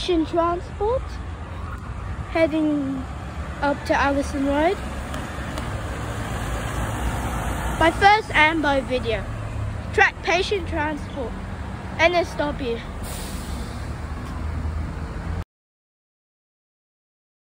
patient transport, heading up to Allison Road. My first Ambo video. Track patient transport, NSW.